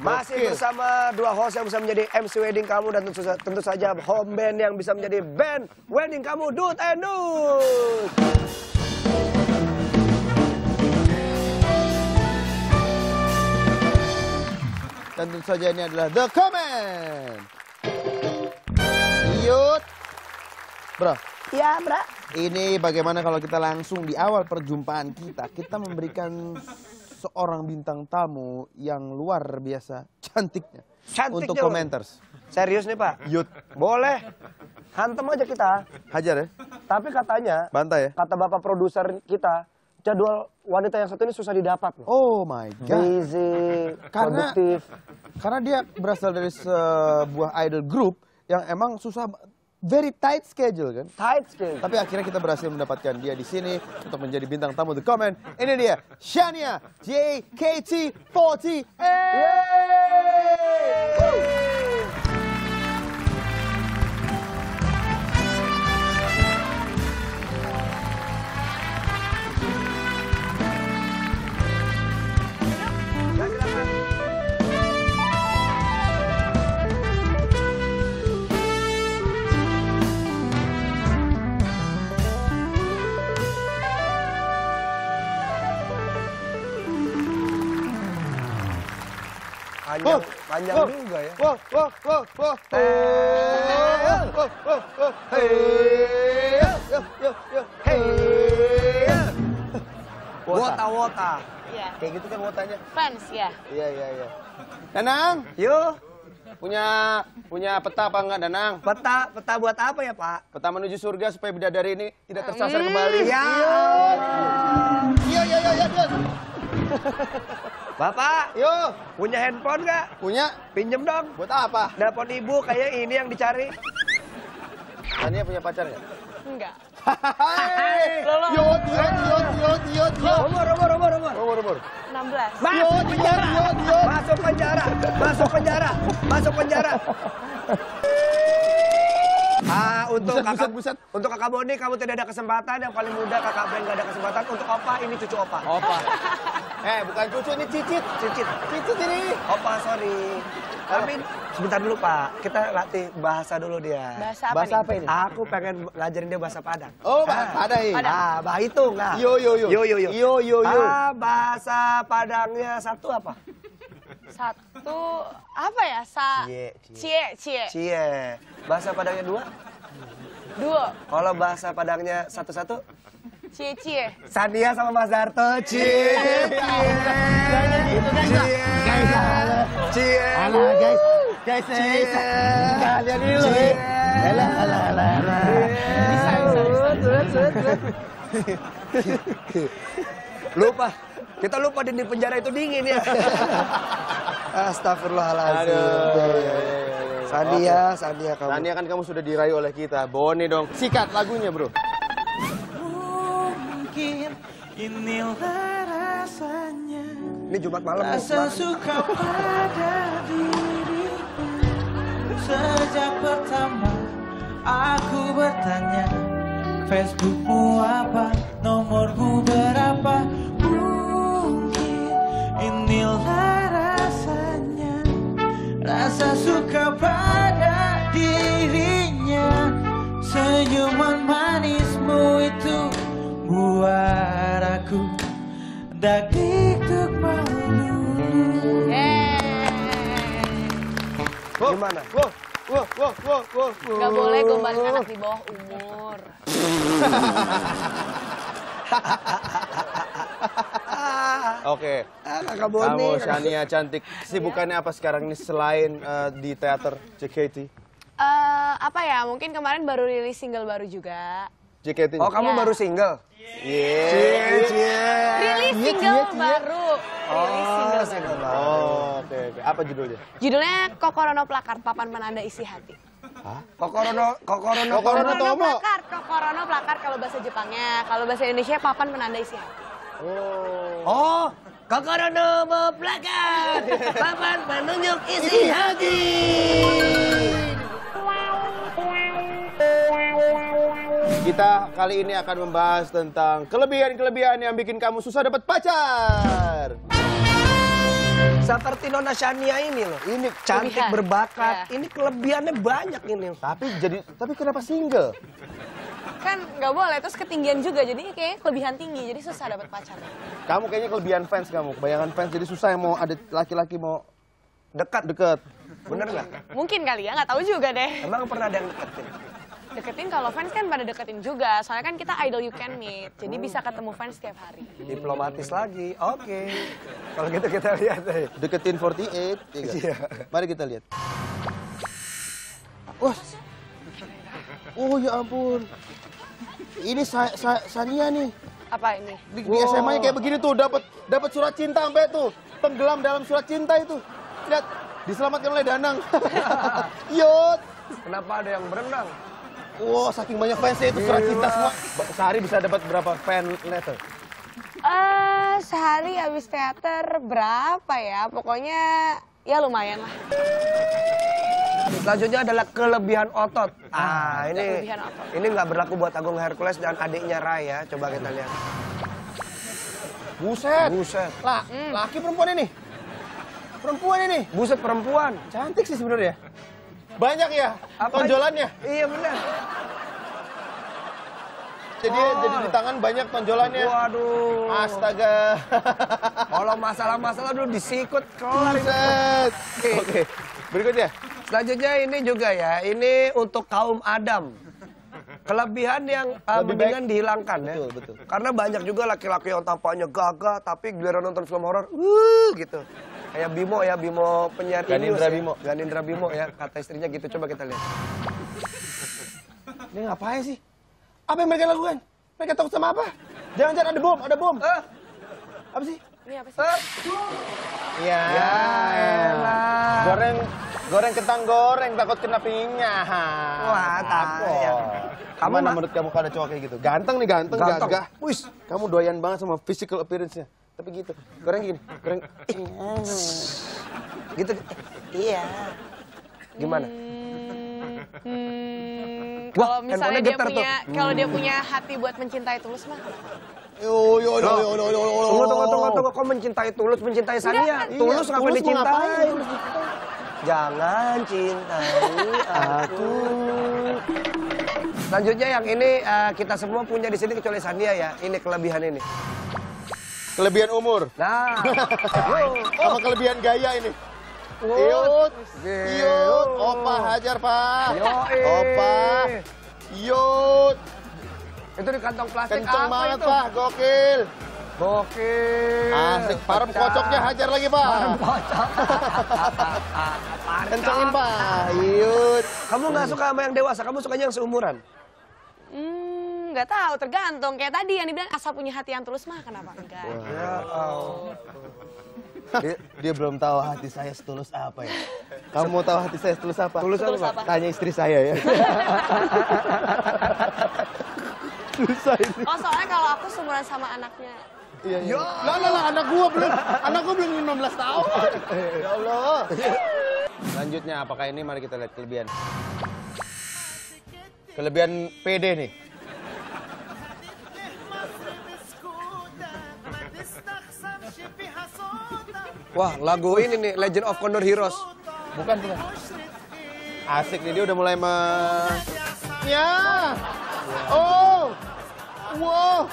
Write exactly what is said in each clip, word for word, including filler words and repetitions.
Masih bersama dua host yang bisa menjadi M C wedding kamu dan tentu, tentu saja home band yang bisa menjadi band wedding kamu, Dut and Dut. Dan tentu saja ini adalah The Comment. Yut. Bro. Ya, bro. Ini bagaimana kalau kita langsung di awal perjumpaan kita, kita memberikan seorang bintang tamu yang luar biasa cantiknya. Cantik untuk jauh. Commenters. Serius nih, Pak? Yut. Boleh. Hantem aja kita. Hajar ya. Tapi katanya, bantai ya. Kata bapak produser kita, jadwal wanita yang satu ini susah didapat loh. Oh my god. Busy, karena, produktif. Karena dia berasal dari sebuah idol group yang emang susah, very tight schedule kan. Tight schedule. Tapi akhirnya kita berhasil mendapatkan dia di sini untuk menjadi bintang tamu The Comment. Ini dia, Shania J K T empat puluh. Panjang, oh, panjang oh, juga ya. Wah, wah, wah, wah. Hey, wota, wota. Iya. Kayak gitu kan wotanya. Fans ya. Iya, iya, iya. Danang, yuk. Punya punya peta apa enggak, Danang? Peta, peta buat apa ya, Pak? Peta menuju surga supaya bidadari ini tidak tersasar hmm. kembali. Iya. Iya, iya, iya, iya. Bapak, yo, punya handphone nggak? Punya. Pinjem dong. Buat apa? Telepon ibu, kayak ini yang dicari. Tania punya pacar nggak? Enggak. Hai. Yot, yot, yot, yot, yot, yot. Umur, umur, umur, umur. Umur, umur. enam belas. Masuk penjara. Yot, yot. Masuk penjara. Masuk penjara. Masuk penjara. Ah, untuk buset, kakak, buset, buset. untuk kakak Boni kamu tidak ada kesempatan, yang paling muda kakak Ben nggak ada kesempatan. Untuk Opa ini cucu Opa. Opa. Eh, bukan cucu, ini cicit. Cicit. Cicit ini. Opa, sorry. Tapi sebentar dulu, Pak. Kita latih bahasa dulu dia. Bahasa apa bahasa nih? apa ini? Aku pengen ngajarin dia bahasa Padang. Oh, bahasa ah. Padang. Ah, bah hitung. Nah. Yo, yo, yo. Yo, yo, yo. Yo, yo, yo. Ah, bahasa Padangnya satu apa? Satu, apa ya? Sa... Cie. Cie. Cie. Cie. Bahasa Padangnya dua? Dua. Kalau bahasa Padangnya satu-satu? Cie, cie. Sania sama Mas Darto. Cie. Cie. Cie. Alah, guys. Guys, cie. Kalian dulu. Alah, alah, alah, alah. Bisa, bisa, bisa. Lupa. Kita lupa di penjara itu dingin ya. Astagfirullahaladzim. Sania, Sania kamu. Sania kan kamu sudah dirayu oleh kita. Boni dong. Sikat lagunya, bro. Mungkin inilah rasanya. Ini Jumat malam. Rasa suka pada dirimu. Sejak pertama aku bertanya, Facebookmu apa, nomormu berapa. Inilah rasanya, rasa suka pada dirinya. Senyuman manismu itu buat aku dak-dik-duk malu. Gimana? Wow, wow, wow, wow, wow. Gak boleh gombalin anak di bawah umur. Oke, ah, kakak Boni. Kamu Shania cantik. Sibukannya apa sekarang ini selain uh, di teater J K T? Uh, apa ya? Mungkin kemarin baru rilis single baru juga. J K T. Oh, kamu ya. baru single? Iya. Cie, cie. Rilis Cie, single cie, cie. baru. Rilis single single baru. baru. Oh, oke, oke. Apa judulnya? Judulnya Kokorono Plakar, papan penanda isi hati. Hah? Kokorono, kokorono, Kokorono Tomo. Plakar, Kokorono Plakar kalau bahasa Jepangnya. Kalau bahasa Indonesia papan penanda isi hati. Oh. Oh, kokorono plakar, papan penunjuk isi hati. Kita kali ini akan membahas tentang kelebihan-kelebihan yang bikin kamu susah dapat pacar. Seperti Nona Shania ini loh. Ini cantik, Kelebihan. berbakat. Ya. Ini kelebihannya banyak ini. Tapi jadi, tapi kenapa single? Kan nggak boleh, terus ketinggian juga, jadi kayaknya kelebihan tinggi, jadi susah dapat pacar. Kamu kayaknya kelebihan fans kamu, kebayangan fans jadi susah yang mau ada laki-laki mau Dekat. deket. Bener nggak? Mungkin kali ya, nggak tahu juga deh. Emang pernah ada yang deketin? Deketin kalau fans kan pada deketin juga, soalnya kan kita idol you can meet, jadi bisa ketemu fans setiap hari. Diplomatis lagi. Oke. Kalau gitu kita lihat deh. Deketin empat delapan. Iya. Mari kita lihat. Wah. Oh ya ampun. Ini Sa Sa Sania nih. Apa ini? Di, di S M A-nya kayak begini tuh, dapat dapat surat cinta sampai tuh. Tenggelam dalam surat cinta itu. Lihat, diselamatkan oleh Danang. Yot. Kenapa ada yang berenang? Wow, saking banyak fansnya itu surat cinta semua. Ba- Sehari bisa dapat berapa fan letter? Eh, sehari habis teater berapa ya? Pokoknya ya lumayan lah. Selanjutnya adalah kelebihan otot. Ah, ini Kelebihan otot. ini nggak berlaku buat Agung Hercules dan adiknya Raya. Coba kita lihat. Buset. Buset. Lah, laki perempuan ini? Perempuan ini. Buset perempuan. Cantik sih sebenarnya. Banyak ya Apa- tonjolannya. Iya benar. Jadi Oh. jadi di tangan banyak tonjolannya. Waduh. Astaga. Kalau masalah-masalah dulu disikut kelar ini. Buset. Oke. Oke. Berikutnya. Selanjutnya ini juga ya. Ini untuk kaum Adam. Kelebihan yang uh, Lebih mendingan baik- dihilangkan ya. Betul, betul. Karena banyak juga laki-laki yang tampaknya gagah tapi giliran nonton film horor, wuh gitu. Kayak Bimo ya, Bimo penyiar Ganindra Inus ya. Bimo. Ganindra Bimo ya, kata istrinya gitu. Coba kita lihat. Ini ngapain sih? Apa yang mereka lakukan? Mereka takut sama apa? Jangan-jangan ada bom, ada bom. Eh, Apa sih? Ini apa sih? eh. Ya, Ya elah. Goreng, goreng kentang goreng, takut kena minyak. Wah, Takut. ya. Kamu Kamu ma- menurut kamu kalau ada cowok kayak gitu? Ganteng nih, ganteng, Ganteng. gagah. Wis. Kamu doyan banget sama physical appearance-nya. Tapi gitu, goreng gini, goreng. Gitu. Iya. Gimana? Hmm, hmm, Wah, kalau misalnya handphonenya dia getar tuh. punya, kalau dia punya hati buat mencintai tulus mah. Yo, yo, yo, yo, yo, yo, yo. Tunggu, tunggu, tunggu, tunggu. Kok mencintai Tulus, mencintai Sania? Enggak, Tulus iya, ngapain Tulus mau dicintai? ngapain? Jangan cintai aku. Selanjutnya yang ini eh, kita semua punya di sini kecuali Sania ya. Ini kelebihan ini. Kelebihan umur. Nah, Sama kelebihan gaya ini. Yut. Yut, Yut. yut, opa hajar pak. Yoi. Opa, yut, itu di kantong plastik kenceng apa banget itu? pak, gokil. Gokil. Asik, parem Pecah. kocoknya hajar lagi pak. Parem kocok. Parem Kencengin kocok. pak, yut. Kamu nggak suka sama yang dewasa, kamu sukanya yang seumuran? Hmm, nggak tahu, tergantung. Kayak tadi yang dibilang asal punya hati yang tulus mah, kenapa enggak? Ya Allah. Dia, dia belum tahu hati saya setulus apa ya. Kamu mau tahu hati saya setulus apa? Tulus Setulus apa? apa? Tanya istri saya ya. Susah ini. Oh, soalnya kalau aku seumuran sama anaknya. Iya, iya. Lah, lah, lah, anak gua belum, anak gua belum lima belas tahun. Ya Allah. Selanjutnya, apakah ini? Mari kita lihat kelebihan. Kelebihan pede nih. Wah, lagu ini nih, Legend of Condor Heroes. Bukan, bukan. Asik nih, dia udah mulai me... Ya. Oh. Wow.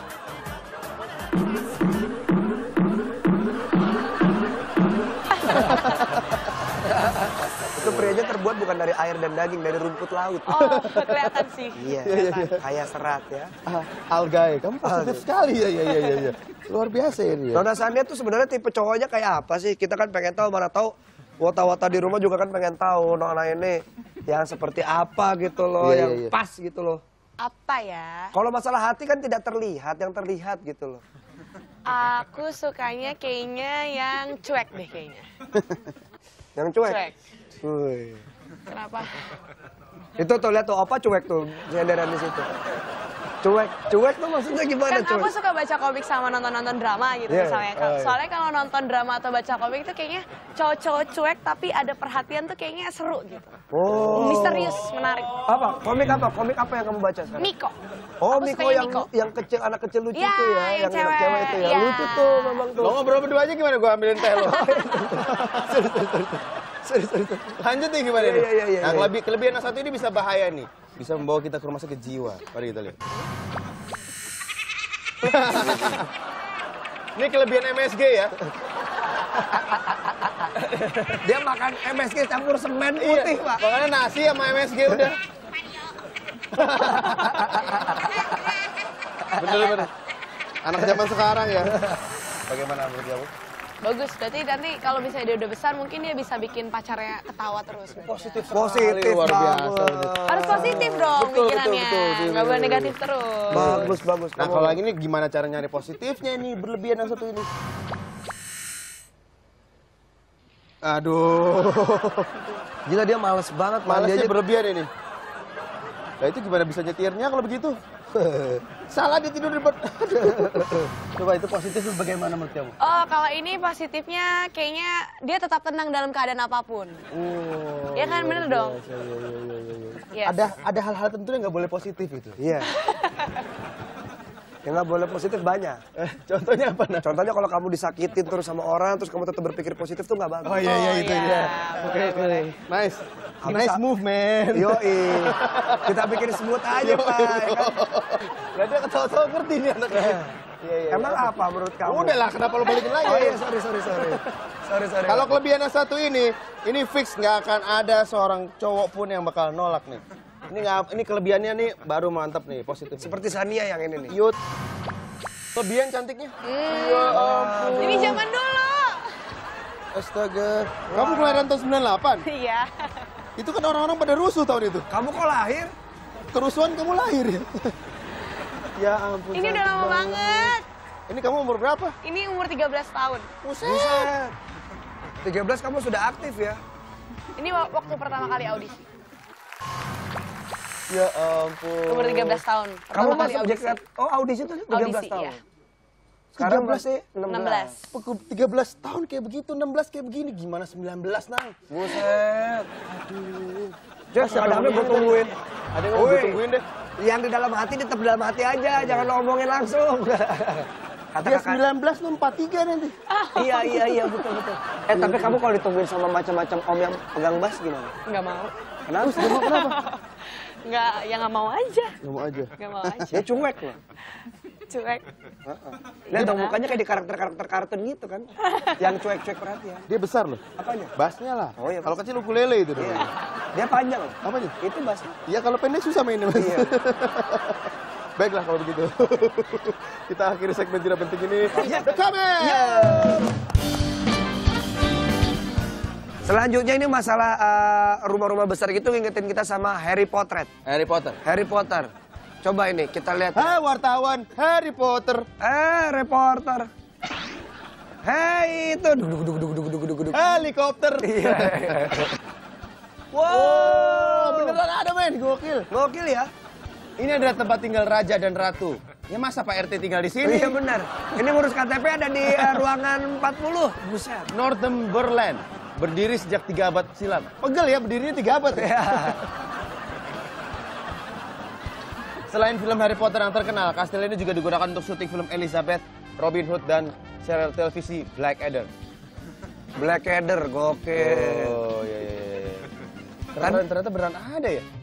Itu prianya terbuat bukan dari air dan daging, dari rumput laut. Oh, kelihatan sih. Iya, kayak serat ya. Ah, algae, kamu positif sekali ya, ya, ya, ya, ya. Luar biasa ini ya. Nona Sania tuh sebenarnya tipe cowoknya kayak apa sih? Kita kan pengen tahu, mana tahu wata-wata di rumah juga kan pengen tahu Nona ini yang seperti apa gitu loh, Iya, yang iya, iya. pas gitu loh. Apa ya? Kalau masalah hati kan tidak terlihat, yang terlihat gitu loh. Aku sukanya kayaknya yang cuek deh kayaknya. Yang cuek. Cuek. Wih. Kenapa? Itu tuh lihat tuh, opa cuek tuh, senderan di situ. Cuek, cuek tuh maksudnya gimana Kan aku cuek? suka baca komik sama nonton-nonton drama gitu Iya, misalnya. oh, iya. Soalnya kalau nonton drama atau baca komik itu kayaknya cowok-cowok cuek tapi ada perhatian tuh kayaknya seru gitu. Oh. Misterius, menarik. Apa? Komik apa? Komik apa yang kamu baca sekarang? Miko. Oh, Aku Miko sukanya yang Miko. yang kecil, anak kecil lucu Ya, tuh ya, yang yang anak cewek. cewek itu ya. Ya. Lucu tuh memang tuh. Lo ngobrol berdua aja gimana? Gue ambilin teh lo. Sorry, sorry, sorry. Lanjut nih gimana Iya, nih? iya, iya, iya, Nah, iya. kelebih- kelebihan yang satu ini bisa bahaya nih. Bisa membawa kita ke rumah sakit jiwa. Mari kita lihat. Ini kelebihan M S G ya. Dia makan M S G campur semen putih, Pak. Makanya nasi sama M S G udah. Bener-bener. Anak zaman sekarang ya. Bagaimana menurut kamu? Bagus, berarti nanti kalau misalnya dia udah besar mungkin dia bisa bikin pacarnya ketawa terus. Positif Positif, luar biasa. bagus. Harus positif dong Betul, betul, pikirannya, betul, betul, nggak boleh betul. negatif terus. Bagus, bagus. Nah Kamu- kalau yang ini gimana cara nyari positifnya ini berlebihan yang satu ini? Aduh, Gila dia males banget, mandi malesnya aja. berlebihan ini. Nah itu gimana bisa nyetirnya kalau begitu? Salah dia tidur di depan. Coba itu positif itu bagaimana menurut kamu? Oh, kalau ini positifnya kayaknya dia tetap tenang dalam keadaan apapun. Oh, Ya kan, bener dong? Iya, iya, iya, iya, iya. Yes. Ada ada hal-hal tentu yang nggak boleh positif itu. Iya. Yang nggak boleh positif banyak. Eh, contohnya apa nah? Contohnya kalau kamu disakitin terus sama orang, terus kamu tetap berpikir positif tuh nggak bagus. Oh iya iya Oh, itu iya. dia. Oke Boleh, oke. boleh. Nice. Apa Nice sa- move man. Yoi. Kita bikin smooth aja, Yoi, Pak. ya kan? Lah dia ketawa-tawa ngerti nih anaknya. Iya iya. Emang apa menurut kamu? Udah lah, kenapa lo balikin lagi? Oh iya, sorry, sorry, sorry. Sorry, sorry. Kalau kelebihan yang satu ini, ini fix nggak akan ada seorang cowok pun yang bakal nolak nih. Ini nggak, ini kelebihannya nih baru mantap nih, positif. Seperti Sania yang ini nih. Yut. Kelebihan cantiknya. Ya ampun. Ini zaman dulu. Astaga. Kamu kelahiran tahun sembilan puluh delapan? Iya. Itu kan orang-orang pada rusuh tahun itu. Kamu kok lahir? Kerusuhan kamu lahir ya? Ya ampun. Ini udah cantik lama banget. Ini kamu umur berapa? Ini umur tiga belas tahun. Buset. tiga belas kamu sudah aktif ya? Ini wa- waktu pertama kali audisi. Ya ampun. Umur tiga belas tahun. Kamu Pertama kali masuk audisi. J K T, oh audisi itu tiga belas Audisi, tahun? iya. Sekarang tiga belas. masih enam enam belas. belas. tiga belas tahun kayak begitu, enam belas kayak begini. Gimana sembilan belas, Nang? Buset. Aduh. Just kadang-kadang gue tungguin. Ada yang mau gue Woi, tungguin deh. Yang di dalam hati tetap dalam hati aja, jangan lo omongin langsung. Kata Dia kakak, sembilan belas, lo empat puluh tiga nanti. iya iya iya betul betul. Eh tapi kamu kalau ditungguin sama macam-macam om yang pegang bass gimana? Nggak mau. Kenapa? Kenapa? Nggak, ya nggak mau aja. Gak mau aja. Nggak mau aja. Dia cuek loh. Cuek. Lihat dong mukanya kayak di karakter-karakter kartun gitu kan. Yang cuek-cuek perhatian. Dia besar loh. Apanya? Bassnya lah. Oh, iya, Kalau kecil ukulele itu dong. Iya. Dia panjang loh. Apanya? Itu bassnya. Iya kalau pendek susah mainnya mas. Iya. Baiklah kalau begitu. Kita akhiri segmen tidak penting ini. Iya. The Comment! Selanjutnya ini masalah eh, rumah-rumah besar gitu ngingetin kita sama Harry Potter. Harry Potter. Harry Potter. Coba ini kita lihat. Hai wartawan, Harry Potter. Eh, reporter. Hei itu duduk duduk duduk duduk duduk duduk. Helikopter. Iya. Wow, beneran ada men, gokil. Gokil ya? Ini adalah tempat tinggal raja dan ratu. Ya masa Pak R T tinggal di sini? Iya benar. Ini ngurus K T P ada di eh, ruangan empat puluh. Buset. Northumberland. Berdiri sejak tiga abad silam. Pegel ya, berdirinya tiga abad ya. Selain film Harry Potter yang terkenal, kastil ini juga digunakan untuk syuting film Elizabeth, Robin Hood, dan serial televisi Blackadder. Blackadder, gokil. Oh, iya, iya, iya. Ternyata, ternyata beneran ada ya?